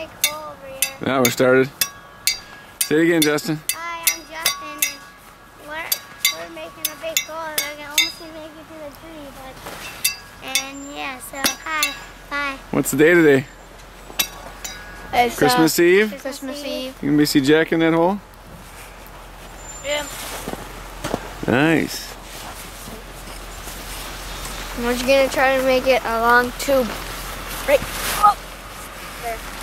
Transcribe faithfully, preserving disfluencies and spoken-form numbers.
big hole over here. Now we're started. Say it again, Justin. Hi, I'm Justin, and we're, we're making a big hole. We're gonna almost gonna make it to the tree, but and yeah. So hi, bye. What's the day today? It's, Christmas uh, Eve? Christmas Eve. You gonna be see Jack in that hole? Yeah. Nice. We're just gonna try to make it a long tube. Right. Oh. There.